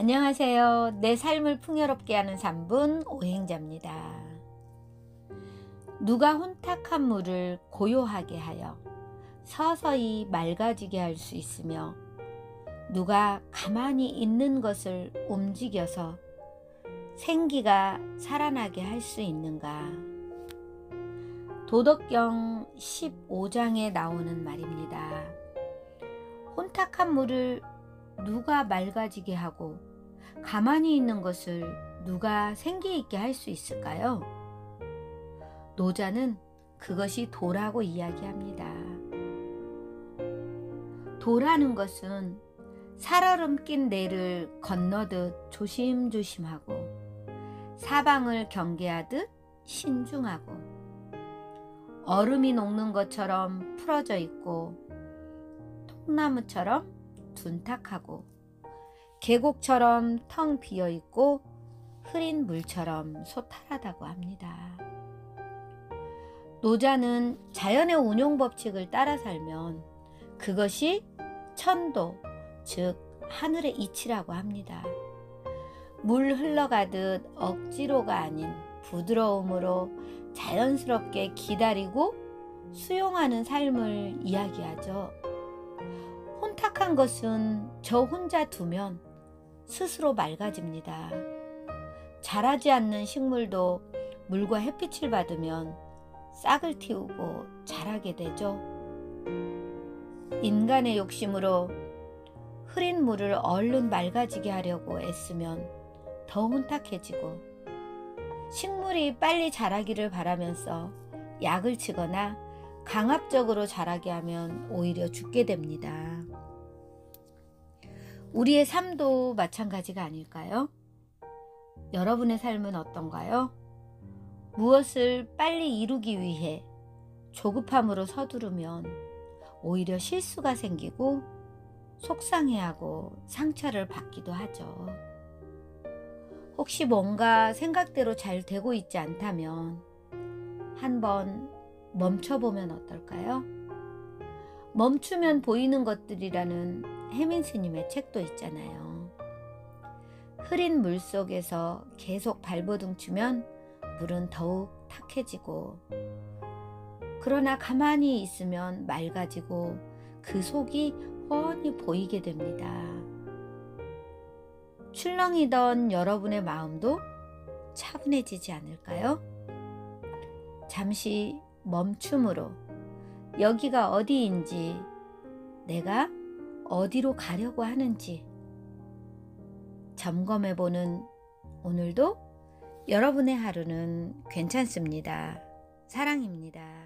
안녕하세요. 내 삶을 풍요롭게 하는 3분 오행자입니다. 누가 혼탁한 물을 고요하게 하여 서서히 맑아지게 할 수 있으며 누가 가만히 있는 것을 움직여서 생기가 살아나게 할 수 있는가? 도덕경 15장에 나오는 말입니다. 혼탁한 물을 누가 맑아지게 하고 가만히 있는 것을 누가 생기 있게 할 수 있을까요? 노자는 그것이 도라고 이야기합니다. 도라는 것은 살얼음 낀 내를 건너듯 조심조심하고 사방을 경계하듯 신중하고 얼음이 녹는 것처럼 풀어져 있고 통나무처럼 둔탁하고 계곡처럼 텅 비어있고 흐린 물처럼 소탈하다고 합니다. 노자는 자연의 운용 법칙을 따라 살면 그것이 천도, 즉 하늘의 이치라고 합니다. 물 흘러가듯 억지로가 아닌 부드러움으로 자연스럽게 기다리고 수용하는 삶을 이야기하죠. 혼탁한 것은 저 혼자 두면 스스로 맑아집니다. 자라지 않는 식물도 물과 햇빛을 받으면 싹을 틔우고 자라게 되죠. 인간의 욕심으로 흐린 물을 얼른 맑아지게 하려고 애쓰면 더 혼탁해지고 식물이 빨리 자라기를 바라면서 약을 치거나 강압적으로 자라게 하면 오히려 죽게 됩니다. 우리의 삶도 마찬가지가 아닐까요? 여러분의 삶은 어떤가요? 무엇을 빨리 이루기 위해 조급함으로 서두르면 오히려 실수가 생기고 속상해하고 상처를 받기도 하죠. 혹시 뭔가 생각대로 잘 되고 있지 않다면 한번 멈춰보면 어떨까요? 멈추면 보이는 것들이라는 혜민 스님의 책도 있잖아요. 흐린 물 속에서 계속 발버둥치면 물은 더욱 탁해지고 그러나 가만히 있으면 맑아지고 그 속이 훤히 보이게 됩니다. 출렁이던 여러분의 마음도 차분해지지 않을까요? 잠시 멈춤으로 여기가 어디인지, 내가 어디로 가려고 하는지 점검해보는 오늘도 여러분의 하루는 괜찮습니다. 사랑입니다.